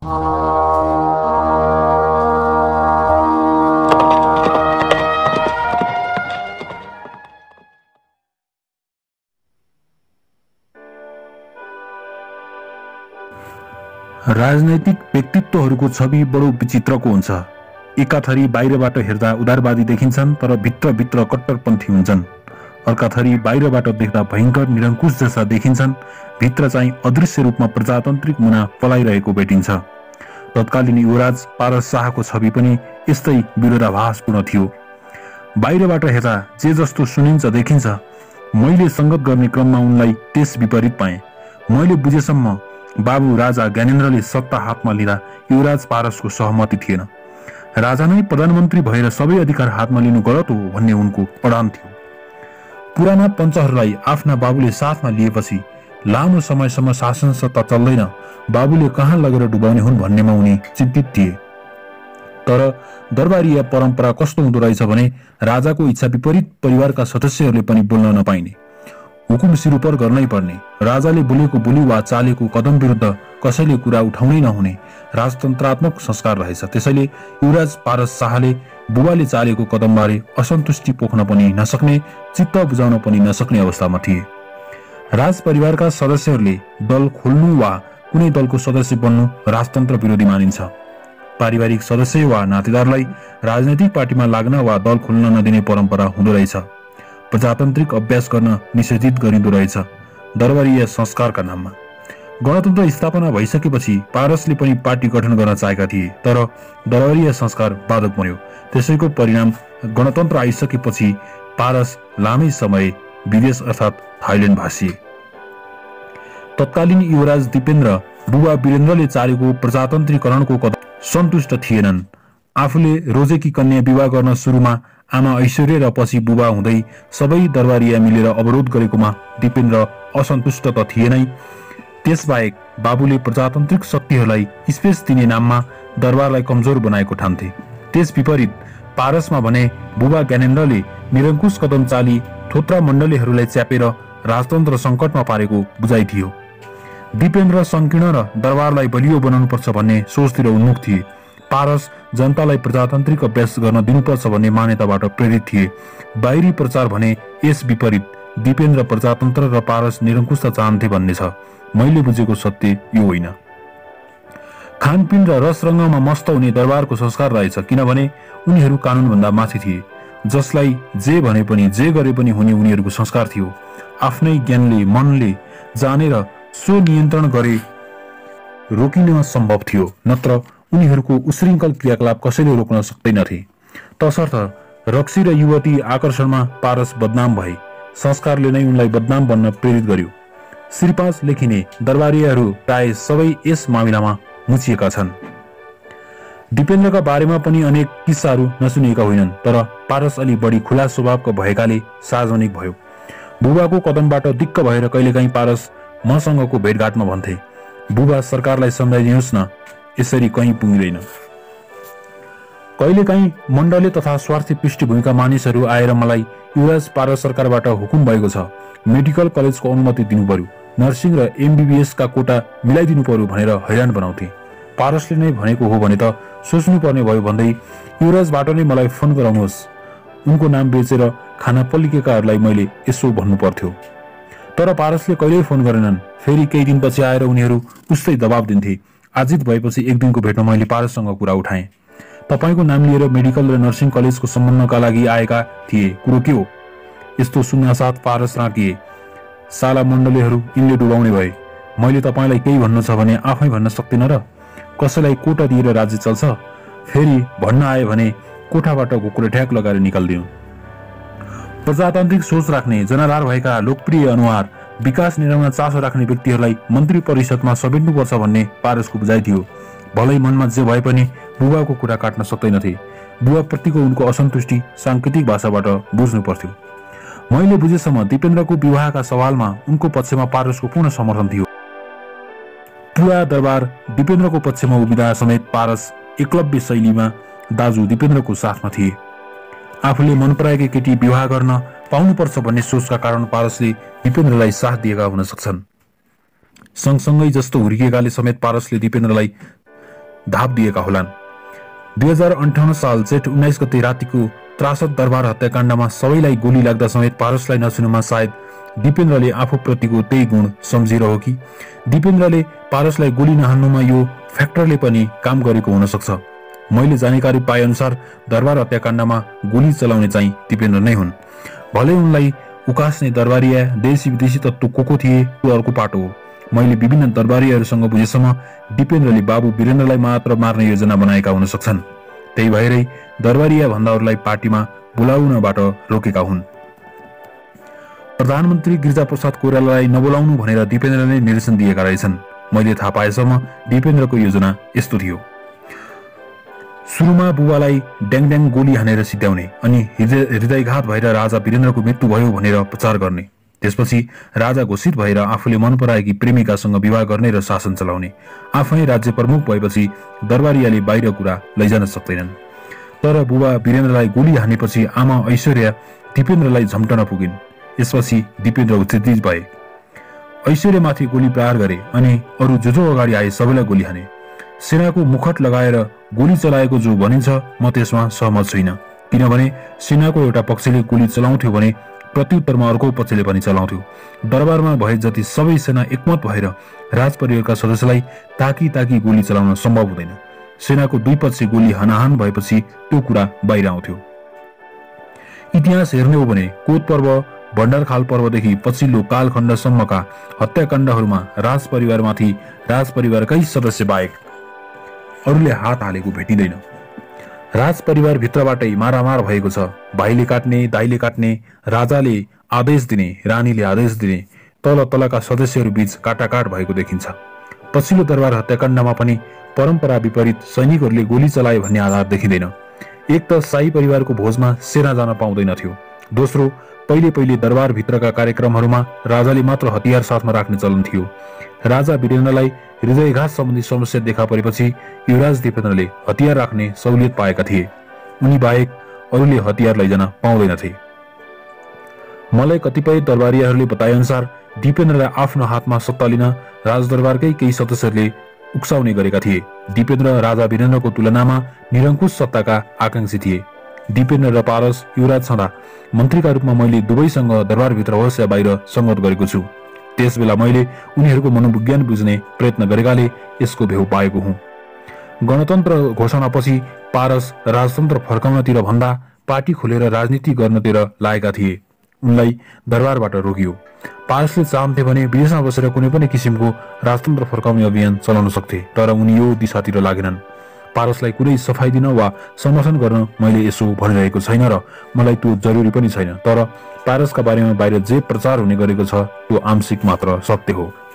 राजनैतिक व्यक्तित्वहरूको छवि बडो विचित्रको हुन्छ। एकाथरी बाहिरबाट हेर्दा उदारवादी देखिन्छन् तर भित्रभित्र कट्टरपन्थी हुन्छन्। अर्काथरी बाहिरबाट देख्दा भयङ्कर निरङ्कुश जस्ता देखिन्छन्, भित्र चाहिँ अदृश्य रूपमा प्रजातान्त्रिक मुना पलाइरहेको भेटिन्छ। तत्कालीन युवराज पारस शाहको छवि पनि यस्तै विरोधाभासपूर्ण थियो। बाहिरबाट हेर्दा जे जस्तो सुनिन्छ देखिन्छ, मैले सङ्गत गर्ने क्रममा उनलाई त्यस विपरीत पाएँ। मैले बुझेसम्म बाबु राजा ज्ञानेन्द्रले सत्ता हातमा लिँदा युवराज पारसको सहमति थिएन। राजा नै प्रधानमन्त्री भएर सबै अधिकार हातमा लिनु गलत हो भन्ने उनको अडान थियो। पुराना पञ्चहरूलाई आफ्ना बाबुले साथमा लिएपछि लामो समयसम्म शासन सत्ता चल्दैन, बाबुले कहाँ लगेर डुबाउने हुन् भन्नेमा उनी चिन्तित थिए। तर दरबारीय परम्परा कस्तो हुँदो रहेछ भने राजाको इच्छा विपरीत परिवारका सदस्यहरूले पनि बोल्न नपाइने, हुकुम सिरुपर गर्नै पर्ने, राजाले बोलेको बोली वा चालेको कदम विरुद्ध कसैले कुरा उठाउनै नहुने राजतन्त्रात्मक संस्कार रहेछ। त्यसैले युवराज पारस शाहले बुबाले चालेको कदमबारे असन्तुष्टि पोख्न पनि नसक्ने, चित्त बुझाउन पनि नसक्ने अवस्थामा थिए। राज परिवारका सदस्यहरूले दल खोल्नु वा कुनै दलको सदस्य बन्नु राजतन्त्र विरोधी मानिन्छ। पारिवारिक सदस्य वा नातेदारलाई राजनैतिक पार्टीमा लाग्न वा दल खोल्न नदिने परम्परा हुँदो रहेछ। प्रजातान्त्रिक अभ्यास गर्न निषेधित गरिँदो रहेछ दरबारीय संस्कारका नाममा। गणतन्त्र स्थापना भइसकेपछि पारसले पनि पार्टी गठन गर्न चाहेका थिए, तर दरबारीय संस्कार बाधक बन्यो। त्यसैको परिणाम गणतन्त्र आइसकेपछि पारस लामै समय विदेश अर्थात् थाइल्यान्ड भासिए। तत्कालीन युवराज दिपेन्द्र बुबा वीरेन्द्रले चालेको प्रजातन्त्रीकरणको कदम सन्तुष्ट थिएनन्। आफूले रोजेकी कन्या विवाह गर्न सुरुमा आमा ऐश्वर्य र पछि बुबा हुँदै सबै दरबारीय मिलेर अवरोध गरेकोमा दिपेन्द्र असन्तुष्ट त थिएनै, त्यसबाहेक बाबुले प्रजातान्त्रिक शक्तिहरूलाई स्पेस दिने नाममा दरबारलाई कमजोर बनाएको ठान्थे। त्यस विपरीत पारसमा भने बुबा ज्ञानेन्द्रले निरङ्कुश कदम चाली थोत्रा मण्डलीहरूलाई च्यापेर राजतन्त्र सङ्कटमा पारेको बुझाइ थियो। दिपेन्द्र संकीर्ण र दरबारलाई बलियो बनाउनुपर्छ भन्ने सोचतिर उन्मुख थिए। पारस जनतालाई प्रजातान्त्रिक अभ्यास गर्न दिनुपर्छ भन्ने मान्यताबाट प्रेरित थिए। बाहिरी प्रचार भने यस विपरीत, दिपेन्द्र प्रजातन्त्र र पारस निरङ्कुशता चाहन्थे भन्ने छ। मैले बुझेको सत्य यो होइन। खानपिन र रसरङ्गमा मस्त हुने दरबारको संस्कार रहेछ, किनभने उनीहरू कानुनभन्दा माथि थिए। जसलाई जे भने पनि जे गरे पनि हुने उनीहरूको संस्कार थियो। आफ्नै ज्ञानले मनले जानेर स्वनियन्त्रण गरे रोकिन सम्भव थियो, नत्र उनीहरूको उश्रृङ्खल क्रियाकलाप कसैले रोक्न सक्दैनथे। तसर्थ रक्सी र युवती आकर्षणमा पारस बदनाम भए। संस्कारले नै उनलाई बदनाम बन्न प्रेरित गर्यो। श्रीपाँच लेखिने दरबारीहरू प्राय सबै यस मामिलामा मुछिएका छन्। दिपेन्द्रका बारेमा पनि अनेक किस्साहरू नसुनिएका होइनन्, तर पारस अलि बढी खुला स्वभावको भएकाले सार्वजनिक भयो। बुबाको कदमबाट दिक्क भएर कहिलेकाहीँ पारस मसँगको भेटघाटमा भन्थे, बुबा सरकारलाई सम्झाइदिनुहोस् न, यसरी कहीँ पुग्दैन। कहिलेकाहीँ मण्डले तथा स्वार्थी पृष्ठभूमिका मानिसहरू आएर मलाई युवराज पारस सरकारबाट हुकुम भएको छ, मेडिकल कलेजको अनुमति दिनु पर्यो, नर्सिङ र MBBS का कोटा मिलाइदिनु पर्यो भनेर हैरान बनाउँथे। पारसले नै भनेको हो भने त सोच्नुपर्ने भयो भन्दै युवराजबाट नै मलाई फोन गराउनुहोस्। उनको नाम बेचेर खाना पल्लिकेकाहरूलाई मैले यसो भन्नु पर्थ्यो। तर पारसले कहिल्यै फोन गरेनन्। फेरि केही दिनपछि आएर उनीहरू उस्तै दबाब दिन्थे। आजित भएपछि एक दिनको भेटमा मैले पारससँग कुरा उठाएँ। तपाईँको नाम लिएर मेडिकल र नर्सिङ कलेजको सम्बन्धका लागि आएका थिए, कुरो के हो? यस्तो सुन्नासाथ पारस राँकिए। साला मण्डलीहरू यिनले डुबाउने भए। मैले तपाईँलाई केही भन्नु छ भने आफै भन्न सक्दिन र? कसैलाई कोटा दिएर राज्य चल्छ? फेरि भन्न आयो भने कोठाबाट घुकुरे ठ्याक लगाएर निकाल्दिनु। प्रजातान्त्रिक सोच राख्ने, जनाधार भएका लोकप्रिय अनुहार, विकास निर्माणमा चासो राख्ने व्यक्तिहरूलाई मन्त्री परिषदमा समेट्नुपर्छ भन्ने पारसको बुझाइ थियो। भलै मनमा जे भए पनि बुबाको कुरा काट्न सक्दैनथे। बुबाप्रतिको उनको असन्तुष्टि साङ्केतिक भाषाबाट बुझ्नु पर्थ्यो। मैले बुझेसम्म दिपेन्द्रको विवाहका सवालमा उनको पक्षमा पारसको पूर्ण समर्थन थियो। पुरा दरबार दिपेन्द्रको पक्षमा उभिँदा समेत पारस एकलव्य शैलीमा दाजु दिपेन्द्रको साथमा थिए। आफूले मन पराएकी केटी विवाह गर्न पाउनुपर्छ भन्ने सोचका कारण पारसले दिपेन्द्रलाई साथ दिएका हुन सक्छन्। सँगसँगै जस्तो हुर्किएकाले समेत पारसले दिपेन्द्रलाई धाप दिएका होलान्। 2058 साल जेठ 19 गते रातिको त्रासद दरबार हत्याकाण्डमा सबैलाई गोली लाग्दा समेत पारसलाई नसुनुमा सायद दिपेन्द्रले आफूप्रतिको त्यही गुण सम्झिएर हो कि दिपेन्द्रले पारसलाई गोली नहान्नुमा यो फ्याक्टरले पनि काम गरेको हुन सक्छ। मैले जानकारी पाए अनुसार दरबार हत्याकाण्डमा गोली चलाउने चाहिँ दिपेन्द्र नै हुन्। भले उनलाई उकास्ने दरबारिया देशी विदेशी तत्त्व को थिए त्यो अर्को पाटो हो। मैले विभिन्न दरबारीहरूसँग बुझेसम्म दिपेन्द्रले बाबु वीरेन्द्रलाई मात्र मार्ने योजना बनाएका हुन सक्छन्। त्यही भएरै दरबारिया भन्दाहरूलाई पार्टीमा बोलाउनबाट रोकेका हुन्। प्रधानमन्त्री गिरिजाप्रसाद कोइरालालाई नबोलाउनु भनेर दिपेन्द्रले निर्देशन दिएका रहेछन्। मैले थाहा पाएसम्म दिपेन्द्रको योजना यस्तो थियो। सुरुमा बुबालाई ड्याङ गोली हानेर सिध्याउने अनि हृदयघात भएर राजा वीरेन्द्रको मृत्यु भयो भनेर प्रचार गर्ने। त्यसपछि राजा घोषित भएर आफूले मन पराएकी प्रेमिकासँग विवाह गर्ने र शासन चलाउने। आफै राज्य प्रमुख भएपछि दरबारियाले बाहिर कुरा लैजान सक्दैनन्। तर बुबा वीरेन्द्रलाई गोली हानेपछि आमा ऐश्वर्या दिपेन्द्रलाई झम्टन पुगिन्। यसपछि दिपेन्द्र उत्तेजित भए, ऐश्वर्यामाथि गोली प्रहार गरे अनि अरू जो अगाडि आए सबैलाई गोली हाने। सेनाको मुखट लगाएर गोली चलाएको जो भनिन्छ म त्यसमा सहमत छैन, किनभने सेनाको एउटा पक्षले गोली चलाउँथ्यो भने प्रत्युत्तरमा अर्को पक्षले पनि चलाउँथ्यो। दरबारमा भए जति सबै सेना एकमत भएर राजपरिवारका सदस्यलाई ताकी गोली चलाउन सम्भव हुँदैन। सेनाको दुई पक्ष गोली हानाहान भएपछि त्यो कुरा बाहिर आउँथ्यो। इतिहास हेर्ने हो भने कोत पर्व, भण्डारखाल पर्वदेखि पछिल्लो कालखण्डसम्मका हत्याकाण्डहरूमा राजपरिवारमाथि राजपरिवारकै सदस्य बाहेक अरूले हात हालेको भेटिँदैन। राजपरिवार भित्रबाटै मारामार भएको छ। भाइले काट्ने, दाइले काट्ने, राजाले आदेश दिने, रानीले आदेश दिने, तलका सदस्यहरू बीच काटाकाट भएको देखिन्छ। पछिल्लो दरबार हत्याकाण्डमा पनि परम्परा विपरीत सैनिकहरूले गोली चलाए भन्ने आधार देखिँदैन। एक त शाही परिवारको भोजमा सेना जान पाउँदैनथ्यो। दोस्रो, पहिले दरबार भित्रका कार्यक्रमहरूमा राजाले मात्र हतियार साथमा राख्ने चलन थियो। राजा वीरेन्द्रलाई हृदयघात सम्बन्धी समस्या देखा परेपछि युवराज दिपेन्द्रले हतियार राख्ने सहुलियत पाएका थिए। उनी बाहेक अरूले हतियार लैजान पाउँदैनथे। मलाई कतिपय दरबारियाहरूले बताए अनुसार दिपेन्द्रलाई आफ्नो हातमा सत्ता लिन राजदरबारकै केही सदस्यहरूले उक्साउने गरेका थिए। दिपेन्द्र राजा वीरेन्द्रको तुलनामा निरङ्कुश सत्ताका आकांक्षी थिए। दिपेन्द्र र पारस युवराज छँदा मन्त्रीका रूपमा मैले दुवैसँग दरबारभित्र होस् या बाहिर सङ्गत गरेको छु। त्यसबेला मैले उनीहरूको मनोविज्ञान बुझ्ने प्रयत्न गरेकाले यसको भेउ पाएको हुँ। गणतन्त्र घोषणापछि पारस राजतन्त्र फर्काउनतिर भन्दा पार्टी खोलेर राजनीति गर्नतिर लागेका थिए। उनलाई दरबारबाट रोकियो। पारसले चाहन्थे भने विदेशमा बसेर कुनै पनि किसिमको राजतन्त्र फर्काउने अभियान चलाउन सक्थे, तर उनी यो दिशातिर लागेनन्। पारसलाई कुनै सफाई दिन वा समर्थन गर्न मैले यसो भनिरहेको छैन र मलाई त्यो जरुरी पनि छैन, तर पारसका बारेमा बाहिर जे प्रचार हुने गरेको छ त्यो आंशिक मात्र सत्य हो।